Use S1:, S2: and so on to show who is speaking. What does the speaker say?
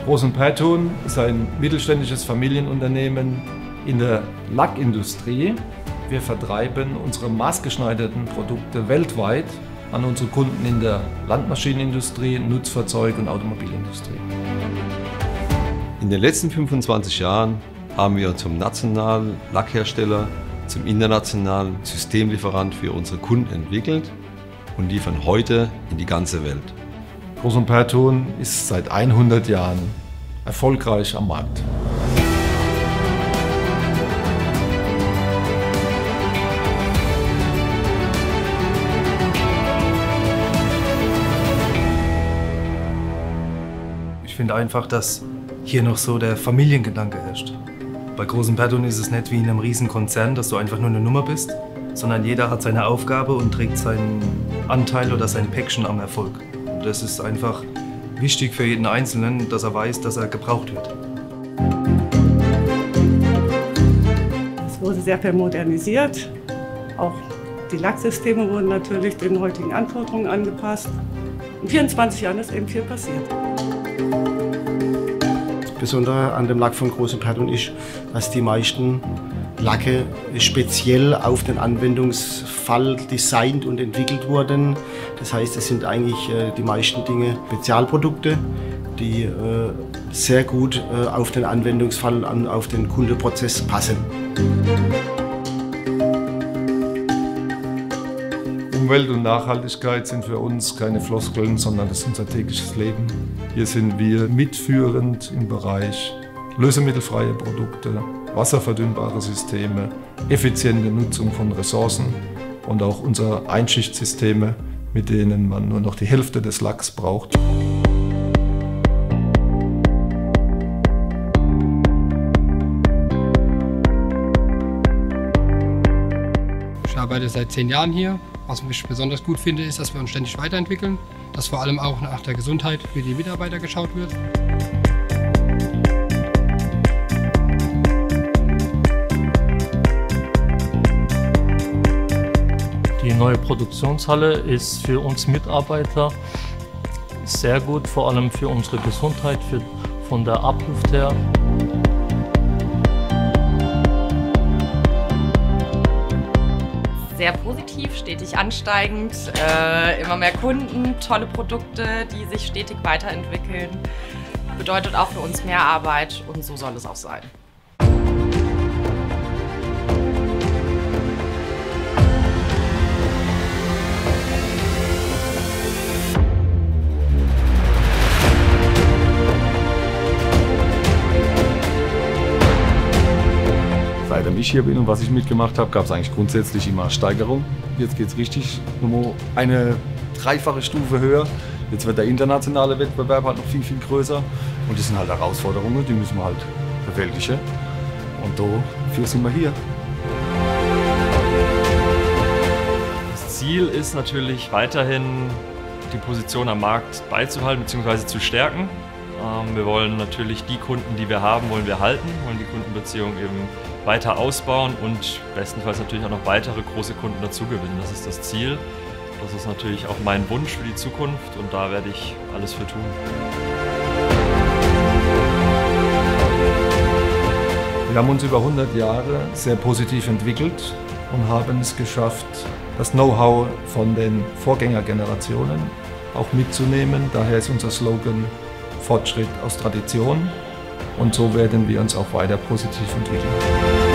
S1: Groß & Pertun ist ein mittelständisches Familienunternehmen in der Lackindustrie. Wir vertreiben unsere maßgeschneiderten Produkte weltweit an unsere Kunden in der Landmaschinenindustrie, Nutzfahrzeug- und Automobilindustrie.
S2: In den letzten 25 Jahren haben wir zum nationalen Lackhersteller, zum internationalen Systemlieferant für unsere Kunden entwickelt und liefern heute in die ganze Welt.
S1: Groß & Pertun ist seit 100 Jahren erfolgreich am Markt.
S3: Ich finde einfach, dass hier noch so der Familiengedanke herrscht. Bei Groß & Pertun ist es nicht wie in einem riesen Konzern, dass du einfach nur eine Nummer bist, sondern jeder hat seine Aufgabe und trägt seinen Anteil oder sein Päckchen am Erfolg. Und das ist einfach wichtig für jeden Einzelnen, dass er weiß, dass er gebraucht wird.
S4: Es wurde sehr viel modernisiert. Auch die Lacksysteme wurden natürlich den heutigen Anforderungen angepasst. In 24 Jahren ist eben viel passiert.
S5: Das Besondere an dem Lack von Groß & Pertun ist, dass die meisten Lacke speziell auf den Anwendungsfall designt und entwickelt wurden. Das heißt, es sind eigentlich die meisten Dinge Spezialprodukte, die sehr gut auf den Anwendungsfall und auf den Kundenprozess passen.
S1: Umwelt und Nachhaltigkeit sind für uns keine Floskeln, sondern das ist unser tägliches Leben. Hier sind wir mitführend im Bereich lösemittelfreie Produkte, wasserverdünnbare Systeme, effiziente Nutzung von Ressourcen und auch unsere Einschichtsysteme, mit denen man nur noch die Hälfte des Lacks braucht.
S6: Ich arbeite seit 10 Jahren hier. Was ich besonders gut finde, ist, dass wir uns ständig weiterentwickeln, dass vor allem auch nach der Gesundheit für die Mitarbeiter geschaut wird.
S7: Die neue Produktionshalle ist für uns Mitarbeiter sehr gut, vor allem für unsere Gesundheit, von der Abluft her.
S8: Sehr positiv, stetig ansteigend, immer mehr Kunden, tolle Produkte, die sich stetig weiterentwickeln. Bedeutet auch für uns mehr Arbeit und so soll es auch sein.
S9: Seitdem ich hier bin und was ich mitgemacht habe, gab es eigentlich grundsätzlich immer Steigerung. Jetzt geht es richtig nochmal eine dreifache Stufe höher. Jetzt wird der internationale Wettbewerb halt noch viel, viel größer. Und das sind halt Herausforderungen, die müssen wir halt bewältigen. Und dafür sind wir hier.
S10: Das Ziel ist natürlich weiterhin, die Position am Markt beizubehalten bzw. zu stärken. Wir wollen natürlich die Kunden, die wir haben, wollen wir halten, wollen die Kundenbeziehung eben weiter ausbauen und bestenfalls natürlich auch noch weitere große Kunden dazugewinnen. Das ist das Ziel. Das ist natürlich auch mein Wunsch für die Zukunft und da werde ich alles für tun.
S1: Wir haben uns über 100 Jahre sehr positiv entwickelt und haben es geschafft, das Know-how von den Vorgängergenerationen auch mitzunehmen. Daher ist unser Slogan Fortschritt aus Tradition und so werden wir uns auch weiter positiv entwickeln.